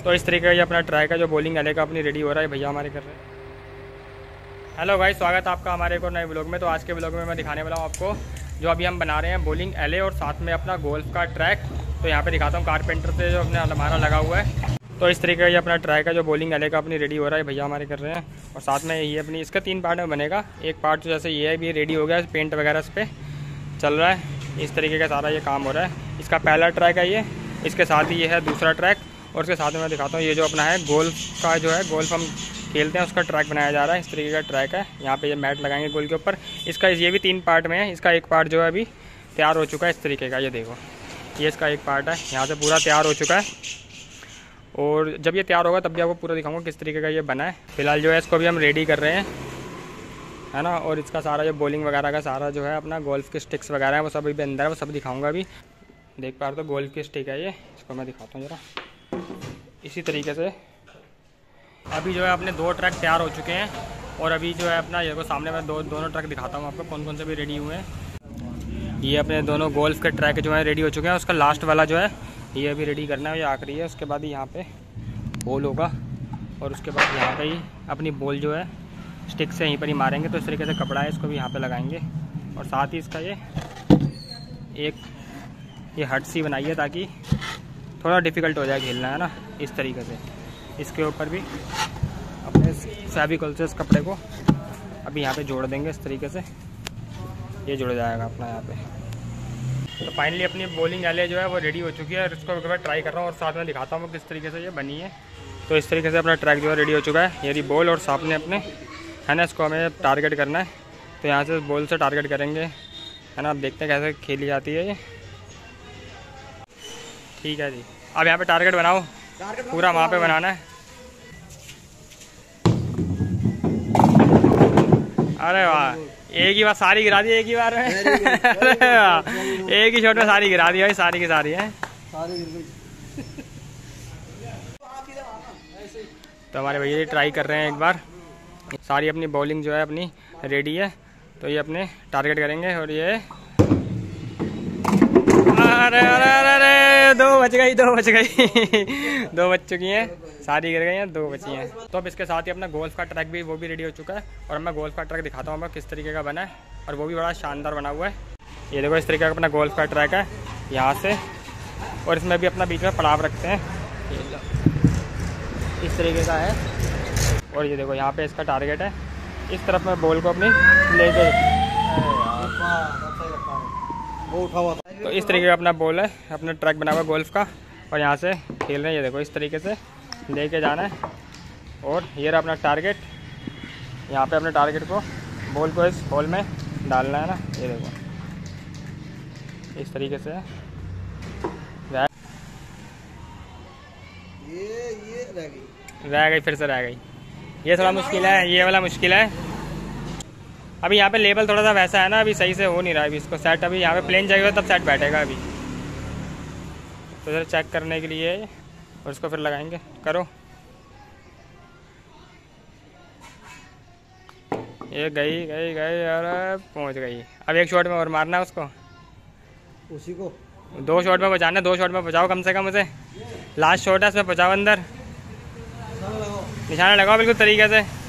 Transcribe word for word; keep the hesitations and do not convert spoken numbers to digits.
तो इस तरीके का ये अपना ट्रैक है जो बॉलिंग एले का अपनी रेडी हो रहा है, भैया हमारे कर रहे हैं। हेलो भाई, स्वागत है आपका हमारे एक और नए ब्लॉग में। तो आज के ब्लॉग में मैं दिखाने वाला हूँ आपको जो अभी हम बना रहे हैं बॉलिंग एले और साथ में अपना गोल्फ का ट्रैक। तो यहाँ पे दिखाता हूँ कारपेंटर से जो अपने हमारा लगा हुआ है। तो इस तरीके का ये अपना ट्रैक है जो बॉलिंग एले का अपनी रेडी हो रहा है, भैया हमारे कर रहे हैं। और साथ में ये अपनी इसका तीन पार्ट में बनेगा। एक पार्ट तो जैसे ये है भी रेडी हो गया, पेंट वगैरह इस पर चल रहा है। इस तरीके का सारा ये काम हो रहा है। इसका पहला ट्रैक है ये, इसके साथ ही ये है दूसरा ट्रैक। और उसके साथ में मैं दिखाता हूँ ये जो अपना है गोल्फ का जो है गोल्फ हम खेलते हैं उसका ट्रैक बनाया जा रहा है। इस तरीके का ट्रैक है। यहाँ पे ये मैट लगाएंगे गोल के ऊपर। इसका ये भी तीन पार्ट में है। इसका एक पार्ट जो है अभी तैयार हो चुका है इस तरीके का, ये देखो ये इसका एक पार्ट है, यहाँ से पूरा तैयार हो चुका है। और जब ये तैयार होगा तब भी आपको पूरा दिखाऊंगा किस तरीके का ये बना है। फिलहाल जो है इसको भी हम रेडी कर रहे हैं, है ना। और इसका सारा जो बॉलिंग वगैरह का सारा जो है अपना गोल्फ के स्टिक्स वगैरह है वो सब भी अंदर है, वो सब दिखाऊंगा अभी। देख पा रहे हो तो गोल्फ की स्टिक है ये, इसको मैं दिखाता हूँ ज़रा। इसी तरीके से अभी जो है अपने दो ट्रैक तैयार हो चुके हैं। और अभी जो है अपना ये को सामने मैं दो दोनों ट्रैक दिखाता हूँ आपको कौन कौन से भी रेडी हुए हैं। ये अपने दोनों गोल्फ के ट्रैक जो है रेडी हो चुके हैं। उसका लास्ट वाला जो है ये अभी रेडी करना है, ये आखिरी है। उसके बाद यहाँ पे बॉल होगा और उसके बाद यहाँ पे ही अपनी बॉल जो है स्टिक से यहीं पर ही मारेंगे। तो इस तरीके से कपड़ा है, इसको भी यहाँ पे लगाएंगे। और साथ ही इसका ये एक ये हट सी बनाई है ताकि थोड़ा डिफ़िकल्ट हो जाए खेलना, है ना। इस तरीके से इसके ऊपर भी अपने फेविकोल से इस कपड़े को अभी यहाँ पे जोड़ देंगे। इस तरीके से ये जुड़ जाएगा अपना यहाँ पे। तो फाइनली अपनी बॉलिंग एले जो है वो रेडी हो चुकी है और इसको मैं ट्राई कर रहा हूँ और साथ में दिखाता हूँ किस तरीके से ये बनी है। तो इस तरीके से अपना ट्रैक जो है रेडी हो चुका है। ये बॉल और सामने अपने है ना, इसको हमें टारगेट करना है। तो यहाँ से बॉल से टारगेट करेंगे, है ना। अब देखते हैं कैसे खेली जाती है ये। ठीक है जी, अब यहाँ पे टारगेट बनाओ, पूरा वहाँ पे बनाना है। अरे वाह, एक ही बार सारी गिरा दी, एक ही बार में एक ही शॉट में सारी गिरा दी भाई, सारी की सारी है। तो हमारे भैया ये ट्राई कर रहे हैं एक बार। सारी अपनी बॉलिंग जो है अपनी रेडी है। तो ये अपने टारगेट करेंगे और ये अरे अरे अरे अरे दो बच गई, दो बच गई दो बच चुकी हैं, सारी गिर गई हैं, दो बची हैं। तो अब इसके साथ ही अपना गोल्फ का ट्रैक भी वो भी रेडी हो चुका है। और मैं गोल्फ का ट्रैक दिखाता हूँ आपको किस तरीके का बना है, और वो भी बड़ा शानदार बना हुआ है। ये देखो इस तरीके का अपना गोल्फ का ट्रैक है यहाँ से। और इसमें भी अपना बीच में पड़ाव रखते हैं, इस तरीके का है। और ये देखो यहाँ पे इसका टारगेट है, इस तरफ मैं बॉल को अपनी ले गई। तो इस तरीके का अपना बॉल है, अपना ट्रैक बना हुआ गोल्फ का। और यहाँ से खेल रहे हैं, ये देखो इस तरीके से लेके जाना है। और ये रहा अपना टारगेट, यहाँ पे अपने टारगेट को बॉल को इस होल में डालना है ना। ये देखो इस तरीके से ये ये रह गई रह गई फिर से रह गई। ये थोड़ा मुश्किल है, ये वाला मुश्किल है। अभी यहाँ पे लेवल थोड़ा सा वैसा है ना, अभी सही से हो नहीं रहा है अभी इसको सेट। अभी यहाँ पे प्लेन जाएगा तब सेट बैठेगा अभी। तो इधर चेक करने के लिए और इसको फिर लगाएंगे। करो, ये गई गई गई और पहुँच गई। अब एक शॉट में और मारना है उसको, उसी को दो शॉट में बचाना है। दो शॉट में बचाओ कम से कम उसे, लास्ट शॉट है इसमें बचाओ अंदर। निशाना लगाओ बिल्कुल तरीके से।